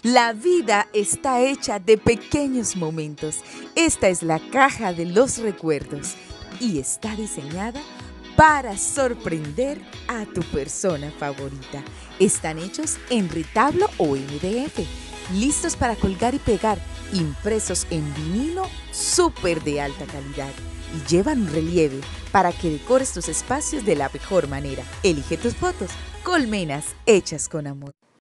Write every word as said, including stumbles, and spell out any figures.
La vida está hecha de pequeños momentos. Esta es la caja de los recuerdos y está diseñada para sorprender a tu persona favorita. Están hechos en retablo o M D F, listos para colgar y pegar, impresos en vinilo súper de alta calidad y llevan un relieve para que decores tus espacios de la mejor manera. Elige tus fotos, colmenas hechas con amor.